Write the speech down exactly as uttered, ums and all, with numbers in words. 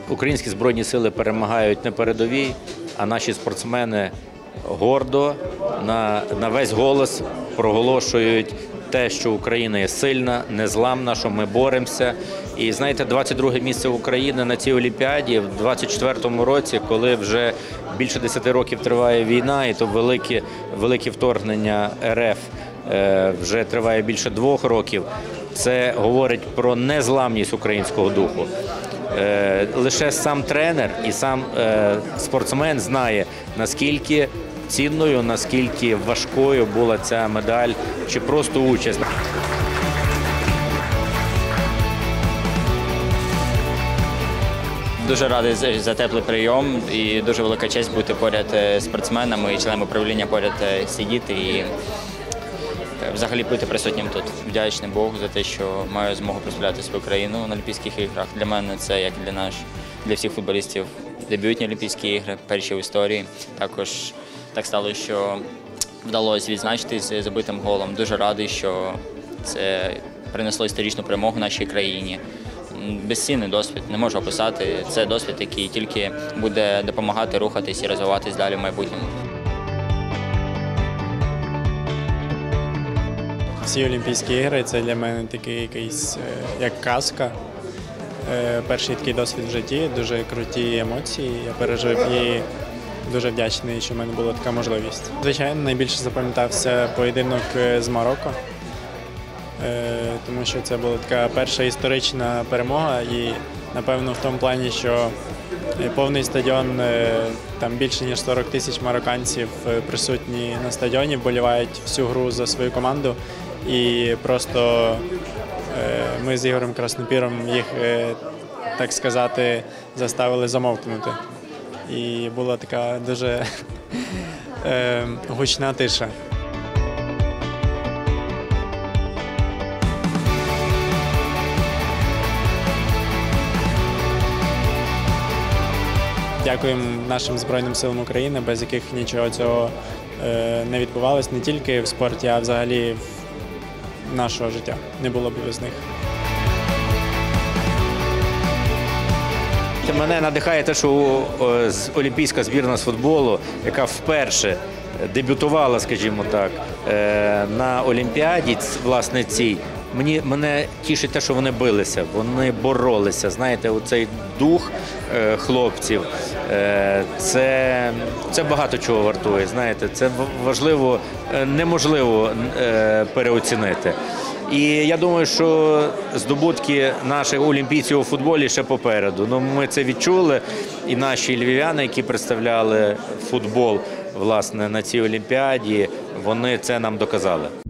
Українські Збройні Сили перемагають на передовій, а наші спортсмени гордо, на, на весь голос проголошують те, що Україна є сильна, незламна, що ми боремося. І знаєте, двадцять друге місце України на цій Олімпіаді в двадцять четвертому році, коли вже більше десяти років триває війна, і то велике, велике вторгнення РФ е, вже триває більше двох років, це говорить про незламність українського духу. Е, лише сам тренер і сам е, спортсмен знає, наскільки цінною, наскільки важкою була ця медаль чи просто участь. Дуже радий за теплий прийом і дуже велика честь бути поряд з спортсменами і членами управління поряд сидіти і взагалі бути присутнім тут. Вдячний Богу за те, що маю змогу представляти свою країну на Олімпійських іграх. Для мене це, як для наш, для всіх футболістів, дебютні Олімпійські ігри, перші в історії. Також так стало, що вдалося відзначитись забитим голом. Дуже радий, що це принесло історичну перемогу нашій країні. Безцінний досвід, не можу описати. Це досвід, який тільки буде допомагати рухатись і розвиватись далі в майбутньому. Всі Олімпійські ігри – це для мене такий якийсь, як казка. Перший такий досвід в житті, дуже круті емоції. Я пережив і дуже вдячний, що в мене була така можливість. Звичайно, найбільше запам'ятався поєдинок з Марокко, тому що це була така перша історична перемога і, напевно, в тому плані, що повний стадіон, там більше ніж сорок тисяч марокканців присутні на стадіоні, вболівають всю гру за свою команду. І просто ми з Ігорем Краснопіром їх, так сказати, заставили замовкнути. І була така дуже гучна тиша. Дякуємо нашим Збройним силам України, без яких нічого цього не відбувалося, не тільки в спорті, а взагалі в нашого життя. Не було б без них. Мене надихає те, що олімпійська збірна з футболу, яка вперше дебютувала, скажімо так, на Олімпіаді, власне, цій, Мені, мене тішить те, що вони билися, вони боролися. Знаєте, оцей дух е, хлопців, е, це, це багато чого вартує. Знаєте, це важливо, е, неможливо е, переоцінити. І я думаю, що здобутки наших олімпійців у футболі ще попереду. Ну, ми це відчули, і наші львів'яни, які представляли футбол, власне, на цій Олімпіаді, вони це нам доказали.